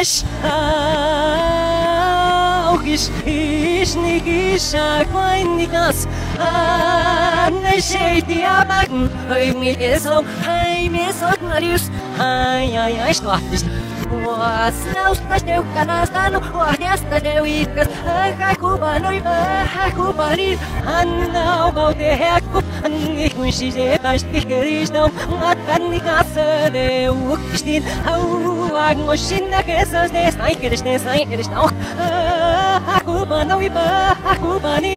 Ash Gish Nigish Nigas Shady Abagan I miss Marius I started was now still Canastano or yesterday week Hakubani and now about the hair and when she's a best is no what can the castle the Wookstin how I'm washing the cases this I get it now Hakubani